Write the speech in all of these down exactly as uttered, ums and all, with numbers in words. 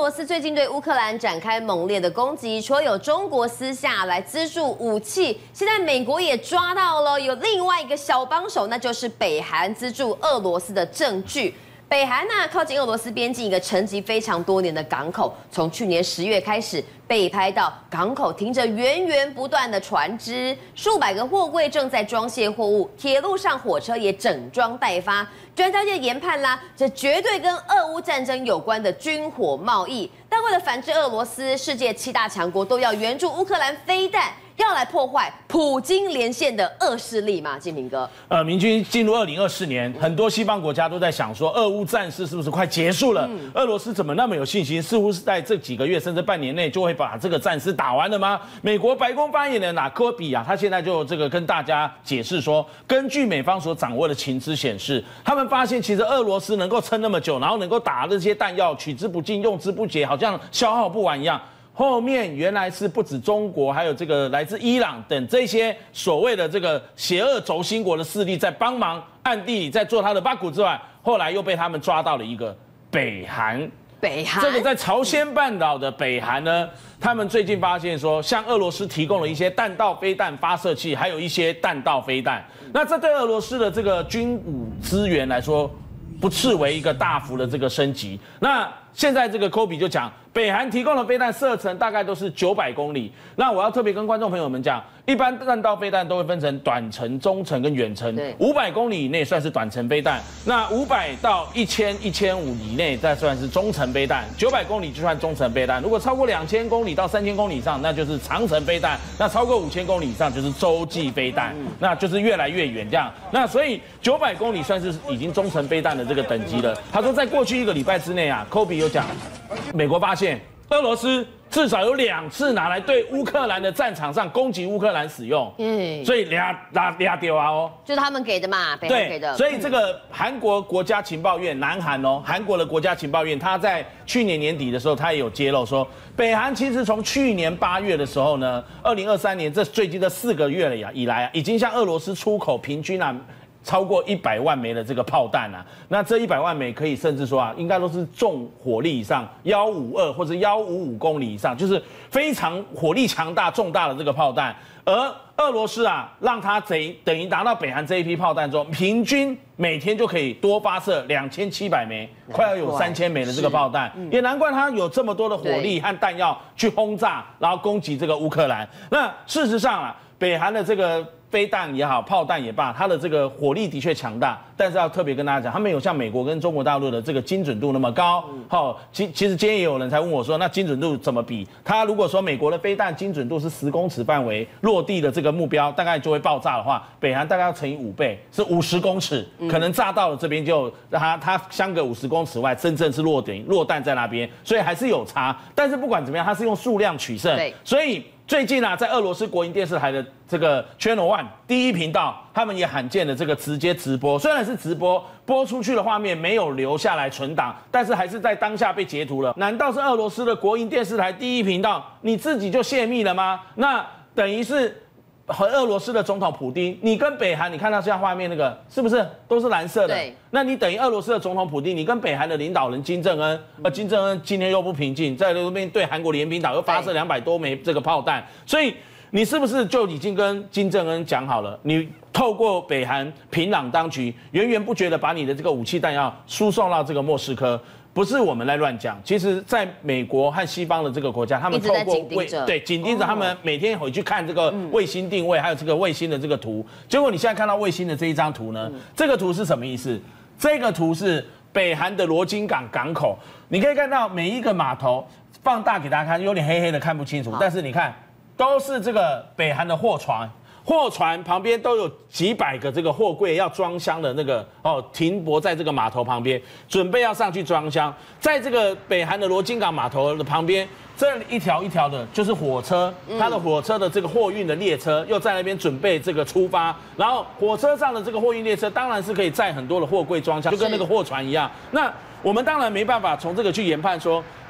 罗斯最近对乌克兰展开猛烈的攻击，除了有中国私下来资助武器，现在美国也抓到了有另外一个小帮手，那就是北韩资助俄罗斯的证据。 北韩呢，靠近俄罗斯边境一个沉寂非常多年的港口，从去年十月开始被拍到港口停着源源不断的船只，数百个货柜正在装卸货物，铁路上火车也整装待发。专家界研判啦，这绝对跟俄乌战争有关的军火贸易。但为了反制俄罗斯，世界七大强国都要援助乌克兰飞弹。 要来破坏普京连线的恶势力吗？建平哥， 呃，明君进入二零二四年，很多西方国家都在想说，俄乌战事是不是快结束了？嗯、俄罗斯怎么那么有信心？似乎是在这几个月甚至半年内就会把这个战事打完了吗？美国白宫发言人啊，科比啊，他现在就这个跟大家解释说，根据美方所掌握的情资显示，他们发现其实俄罗斯能够撑那么久，然后能够打这些弹药取之不尽、用之不竭，好像消耗不完一样。 后面原来是不止中国，还有这个来自伊朗等这些所谓的这个邪恶轴心国的势力在帮忙，暗地里在做他的八股之外，后来又被他们抓到了一个北韩。 北韩这个在朝鲜半岛的北韩呢，他们最近发现说，向俄罗斯提供了一些弹道飞弹发射器，还有一些弹道飞弹。那这对俄罗斯的这个军武资源来说，不视为一个大幅的这个升级。那现在这个科比就讲。 北韩提供的飞弹射程大概都是九百公里。那我要特别跟观众朋友们讲，一般弹道飞弹都会分成短程、中程跟远程。五百公里以内算是短程飞弹，那五百到一千、一千五以内再算是中程飞弹，九百公里就算中程飞弹。如果超过两千公里到三千公里以上，那就是长程飞弹。那超过五千公里以上就是洲际飞弹，那就是越来越远这样。那所以九百公里算是已经中程飞弹的这个等级了。他说，在过去一个礼拜之内啊，科比有讲，美国发现。 俄罗斯至少有两次拿来对乌克兰的战场上攻击乌克兰使用，嗯，所以俩俩俩丢啊哦， 就是他们给的嘛，北韩给的。 所以这个韩国国家情报院，南韩哦，韩国的国家情报院，他在去年年底的时候，他也有揭露说，北韩其实从去年八月的时候呢，二零二三年这最近这四个月了呀以来啊，已经向俄罗斯出口平均啊。 超过一百万枚的这个炮弹啊，那这一百万枚可以甚至说啊，应该都是重火力以上，幺五二或者幺五五公里以上，就是非常火力强大、重大的这个炮弹。而俄罗斯啊，让它等等于拿到北韩这一批炮弹之后，平均每天就可以多发射两千七百枚，快要有三千枚的这个炮弹，也难怪它有这么多的火力和弹药去轰炸，然后攻击这个乌克兰。那事实上啊，北韩的这个。 飞弹也好，炮弹也罢，它的这个火力的确强大，但是要特别跟大家讲，它没有像美国跟中国大陆的这个精准度那么高。好、嗯，其其实今天也有人才问我说，那精准度怎么比？他如果说美国的飞弹精准度是十公尺范围落地的这个目标，大概就会爆炸的话，北韩大概要乘以五倍，是五十公尺，可能炸到了这边就它它相隔五十公尺外，真正是落点落弹在那边，所以还是有差。但是不管怎么样，它是用数量取胜，所以。 最近啊，在俄罗斯国营电视台的这个 Channel One 第一频道，他们也罕见的这个直接直播，虽然是直播，播出去的画面没有留下来存档，但是还是在当下被截图了。难道是俄罗斯的国营电视台第一频道你自己就泄密了吗？那等于是。 和俄罗斯的总统普丁，你跟北韩，你看到现在画面那个是不是都是蓝色的？对。那你等于俄罗斯的总统普丁，你跟北韩的领导人金正恩，呃，金正恩今天又不平静，在那边对韩国联兵岛又发射两百多枚这个炮弹，所以你是不是就已经跟金正恩讲好了？你透过北韩平壤当局，源源不绝的把你的这个武器弹药输送到这个莫斯科。 不是我们来乱讲，其实在美国和西方的这个国家，他们透过卫对紧盯着他们每天回去看这个卫星定位，还有这个卫星的这个图。结果你现在看到卫星的这一张图呢？这个图是什么意思？这个图是北韩的罗津港港口，你可以看到每一个码头，放大给大家看，有点黑黑的看不清楚，但是你看都是这个北韩的货船。 货船旁边都有几百个这个货柜要装箱的那个哦，停泊在这个码头旁边，准备要上去装箱。在这个北韩的罗津港码头的旁边，这一条一条的就是火车，它的火车的这个货运的列车又在那边准备这个出发。然后火车上的这个货运列车当然是可以载很多的货柜装箱，就跟那个货船一样。那我们当然没办法从这个去研判说。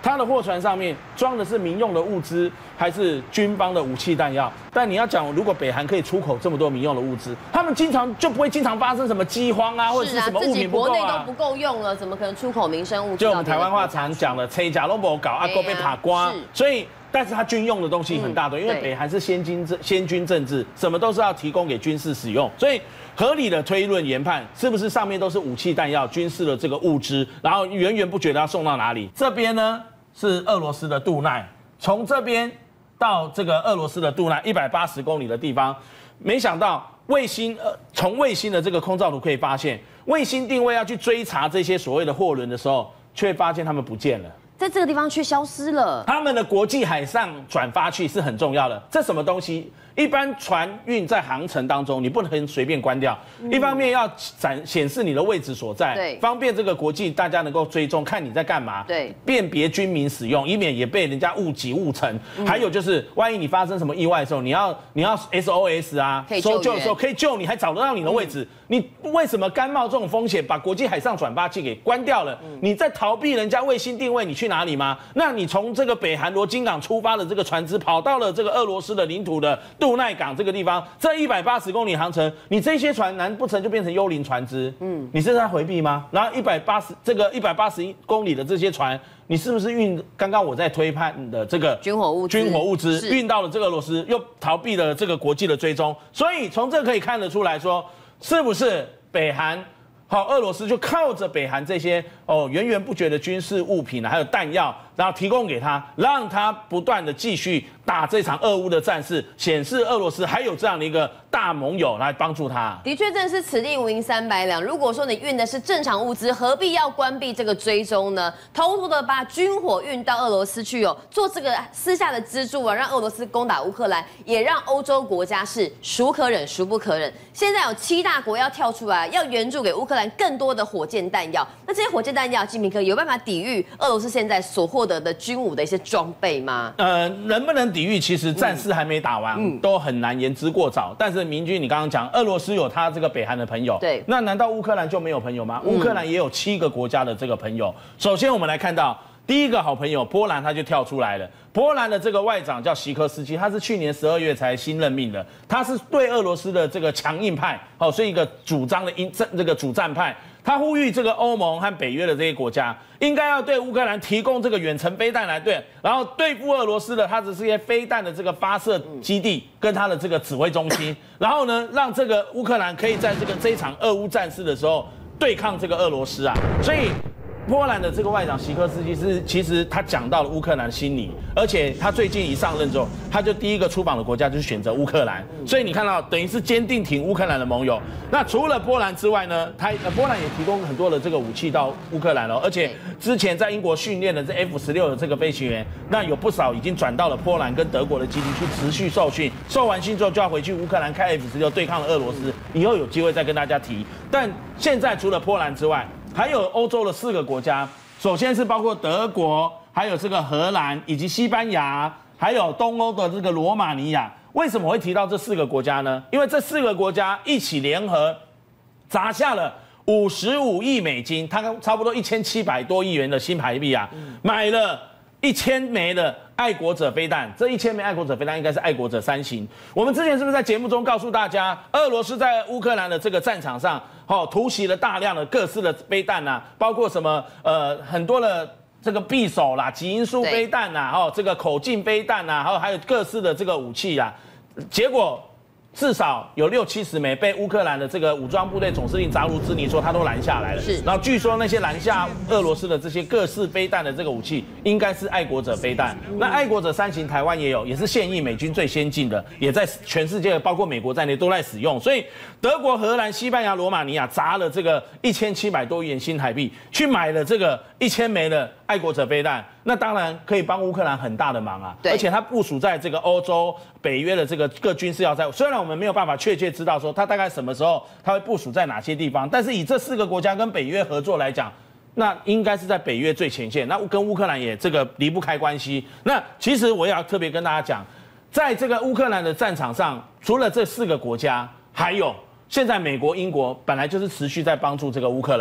它的货船上面装的是民用的物资，还是军方的武器弹药？但你要讲，如果北韩可以出口这么多民用的物资，他们经常就不会经常发生什么饥荒啊，或者是什么物品不够啊。 自己国内都不够用了，怎么可能出口民生物资？ 就我们台湾话常讲的，吹甲都没搞，阿哥被打瓜，所以。但是它军用的东西很大的，因为北韩是先军政先军政治，什么都是要提供给军事使用，所以合理的推论研判，是不是上面都是武器弹药、军事的这个物资，然后源源不绝的要送到哪里？这边呢是俄罗斯的杜奈，从这边到这个俄罗斯的杜奈一百八十公里的地方，没想到卫星呃从卫星的这个空照图可以发现，卫星定位要去追查这些所谓的货轮的时候，却发现他们不见了。 在这个地方却消失了。 他们的国际海上转发器是很重要的，这什么东西？一般船运在航程当中，你不能随便关掉。嗯、一方面要展显示你的位置所在， 对， 方便这个国际大家能够追踪，看你在干嘛， 对， 辨别军民使用，以免也被人家误击误沉。嗯、还有就是，万一你发生什么意外的时候，你要你要 S O S 啊，搜救的时候可以救你，还找得到你的位置。嗯、你为什么甘冒这种风险，把国际海上转发器给关掉了？嗯、你在逃避人家卫星定位，你去哪里吗？那你从这个北韩罗津港出发的这个船只，跑到了这个俄罗斯的领土的杜奈港这个地方，这一百八十公里航程，你这些船难不成就变成幽灵船只？嗯，你是在回避吗？然后一百八十这个一百八十公里的这些船，你是不是运刚刚我在推判的这个军火物资军火物资运到了这个俄罗斯，又逃避了这个国际的追踪？所以从这可以看得出来说，是不是北韩？好，俄罗斯就靠着北韩这些哦源源不绝的军事物品啊，还有弹药，然后提供给他，让他不断的继续打这场俄乌的战事，显示俄罗斯还有这样的一个大盟友来帮助他。 的确，真的是此地无银三百两。如果说你运的是正常物资，何必要关闭这个追踪呢？偷偷的把军火运到俄罗斯去哦，做这个私下的资助啊，让俄罗斯攻打乌克兰，也让欧洲国家是孰可忍孰不可忍。现在有七大国要跳出来，要援助给乌克兰更多的火箭弹药。那这些火箭弹药，金明哥有办法抵御俄罗斯现在所获得的军武的一些装备吗？ 呃，能不能抵御？其实战事还没打完，嗯、都很难言之过早。但是明君，你刚刚讲，俄罗斯有他这个北韩的朋友， 对， 那难道乌克兰就没有朋友吗？乌克兰也有七个国家的这个朋友。首先，我们来看到第一个好朋友波兰，他就跳出来了。波兰的这个外长叫席科斯基，他是去年十二月才新任命的，他是对俄罗斯的这个强硬派，哦，是一个主张的英这个主战派。他呼吁这个欧盟和北约的这些国家，应该要对乌克兰提供这个远程飞弹来对，然后对付俄罗斯的它的这些飞弹的这个发射基地跟它的这个指挥中心，然后呢，让这个乌克兰可以在这个这一场俄乌战事的时候对抗这个俄罗斯啊，所以。波兰的这个外长席科斯基是，其实他讲到了乌克兰的心理，而且他最近一上任之后，他就第一个出访的国家就是选择乌克兰，所以你看到等于是坚定挺乌克兰的盟友。那除了波兰之外呢，他波兰也提供很多的这个武器到乌克兰了，而且之前在英国训练的这 F 十六的这个飞行员，那有不少已经转到了波兰跟德国的基地去持续受训，受完训之后就要回去乌克兰开 F 十六对抗俄罗斯，以后有机会再跟大家提。但现在除了波兰之外，还有欧洲的四个国家，首先是包括德国，还有这个荷兰以及西班牙，还有东欧的这个罗马尼亚。为什么会提到这四个国家呢？因为这四个国家一起联合砸下了五十五亿美金，它差不多一千七百多亿元的新台币啊，买了一千枚的爱国者飞弹，这一千枚爱国者飞弹应该是爱国者三型。我们之前是不是在节目中告诉大家，俄罗斯在乌克兰的这个战场上，哦，突袭了大量的各式的飞弹啊，包括什么呃很多的这个匕首啦、极音速飞弹呐，哦，这个口径飞弹呐，还有还有各式的这个武器啊，结果。至少有六七十枚被乌克兰的这个武装部队总司令扎卢兹尼说他都拦下来了。是，然后据说那些拦下俄罗斯的这些各式飞弹的这个武器，应该是爱国者飞弹。那爱国者三型台湾也有，也是现役美军最先进的，也在全世界包括美国在内都在使用。所以德国、荷兰、西班牙、罗马尼亚砸了这个一千七百多亿元新台币，去买了这个一千枚的爱国者飞弹。那当然可以帮乌克兰很大的忙啊，而且它部署在这个欧洲、北约的这个各军事要塞。虽然我们没有办法确切知道说它大概什么时候它会部署在哪些地方，但是以这四个国家跟北约合作来讲，那应该是在北约最前线。那跟乌克兰也这个离不开关系。那其实我也要特别跟大家讲，在这个乌克兰的战场上，除了这四个国家，还有现在美国、英国本来就是持续在帮助这个乌克兰。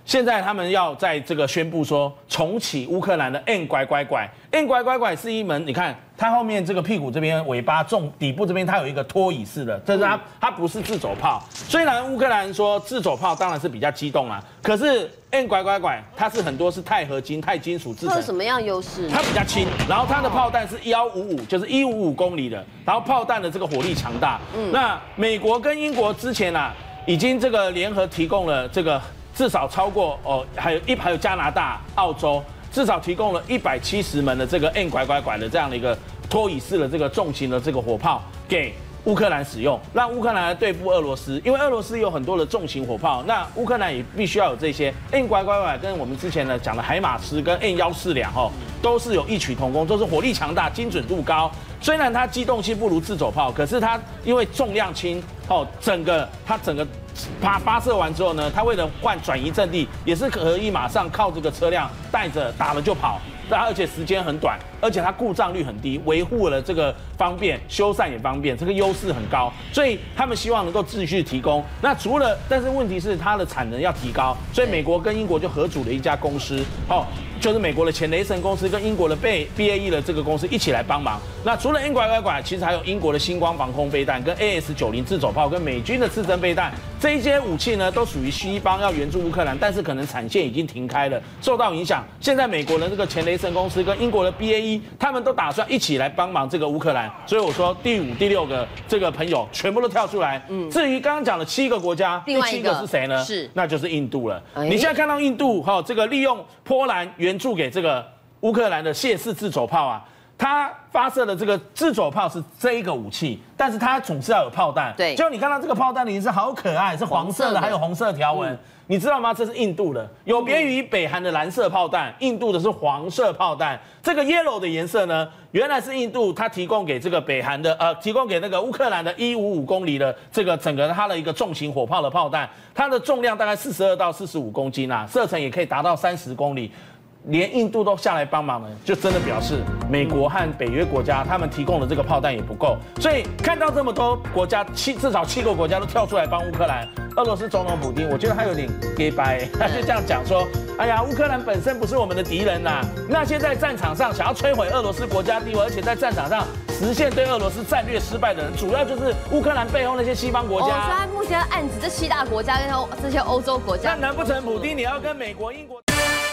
现在他们要在这个宣布说重启乌克兰的 N 拐拐拐 N 拐拐拐是一门，你看它后面这个屁股这边尾巴重底部这边它有一个拖椅式的，这是它它不是自走炮。虽然乌克兰说自走炮当然是比较激动啊，可是 N 拐拐拐它是很多是钛合金、钛金属制成。 它有什么样优势？ 它比较轻，然后它的炮弹是一五五，就是一五五公里的，然后炮弹的这个火力强大。嗯，那美国跟英国之前啊已经这个联合提供了这个。至少超过哦，还有一还有加拿大、澳洲，至少提供了一百七十门的这个 N 拐拐拐的这样的一个拖椅式的这个重型的这个火炮给乌克兰使用，让乌克兰来对付俄罗斯，因为俄罗斯有很多的重型火炮，那乌克兰也必须要有这些 N 拐拐拐，跟我们之前呢讲的海马斯跟 N 一四两哦，都是有异曲同工，都是火力强大、精准度高。虽然它机动性不如自走炮，可是它因为重量轻哦，整个它整个。发发射完之后呢，它为了换转移阵地，也是可以马上靠这个车辆带着打了就跑，而且时间很短，而且它故障率很低，维护了这个方便，修缮也方便，这个优势很高，所以他们希望能够继续提供。那除了，但是问题是它的产能要提高，所以美国跟英国就合组了一家公司，哦，就是美国的前雷神公司跟英国的贝 B A E 的这个公司一起来帮忙。那除了 N 拐拐拐，其实还有英国的星光防空飞弹、跟 A S 九十自走炮、跟美军的刺针飞弹，这一些武器呢都属于西方要援助乌克兰，但是可能产线已经停开了，受到影响。现在美国的这个前雷神公司跟英国的 B A E， 他们都打算一起来帮忙这个乌克兰。所以我说第五、第六个这个朋友全部都跳出来。嗯，至于刚刚讲的七个国家，第七个是谁呢？是，那就是印度了。你现在看到印度哈，这个利用波兰援助给这个乌克兰的谢氏自走炮啊。它发射的这个自走炮是这一个武器，但是它总是要有炮弹。对，就你看到这个炮弹的颜色好可爱，是黄色的，还有红色条纹。嗯、你知道吗？这是印度的，有别于北韩的蓝色炮弹，印度的是黄色炮弹。这个 yellow 的颜色呢，原来是印度它提供给这个北韩的，呃，提供给那个乌克兰的一五五公里的这个整个它的一个重型火炮的炮弹，它的重量大概四十二到四十五公斤啊，射程也可以达到三十公里。连印度都下来帮忙了，就真的表示美国和北约国家他们提供的这个炮弹也不够，所以看到这么多国家七至少七个国家都跳出来帮乌克兰，俄罗斯总统普丁，我觉得他有点给白，他就这样讲说，哎呀，乌克兰本身不是我们的敌人呐，那些在战场上想要摧毁俄罗斯国家地位，而且在战场上实现对俄罗斯战略失败的人，主要就是乌克兰背后那些西方国家。哦， 所以他目前暗指这七大国家跟这些欧洲国家。 那难不成普丁你要跟美国、英国？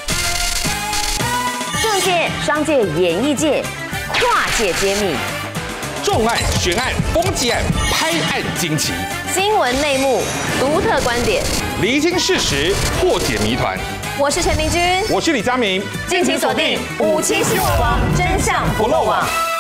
政界、商界、演艺界跨界揭秘， 重案、悬案、攻击案、拍案惊奇， 新闻内幕、独特观点， 厘清事实，破解谜团。 我是陈明君， 我是李佳明， 敬请锁定《五七新闻网》，真相不漏网。